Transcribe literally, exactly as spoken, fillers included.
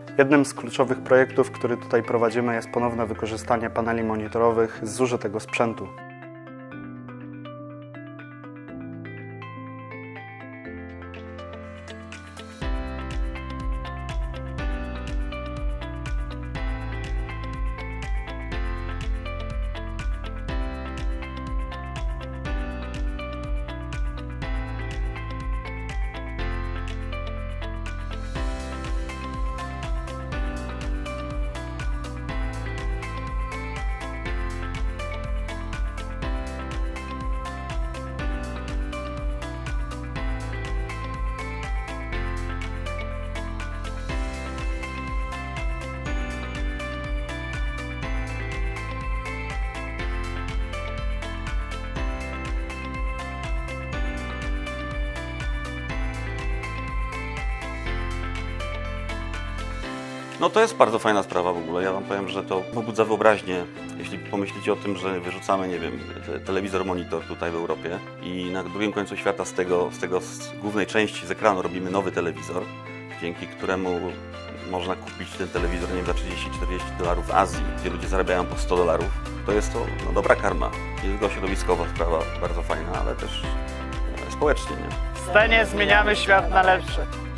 Jednym z kluczowych projektów, który tutaj prowadzimy, jest ponowne wykorzystanie paneli monitorowych z zużytego sprzętu. No to jest bardzo fajna sprawa w ogóle. Ja wam powiem, że to pobudza wyobraźnię. Jeśli pomyślicie o tym, że wyrzucamy, nie wiem, te, telewizor, monitor tutaj w Europie i na drugim końcu świata z tego, z tego z głównej części, z ekranu robimy nowy telewizor, dzięki któremu można kupić ten telewizor, nie wiem, za trzydzieści czterdzieści dolarów w Azji, gdzie ludzie zarabiają po sto dolarów. To jest to no, dobra karma. Nie tylko środowiskowa sprawa, bardzo fajna, ale też e, społecznie, nie? W Stenie zmieniamy świat na lepsze.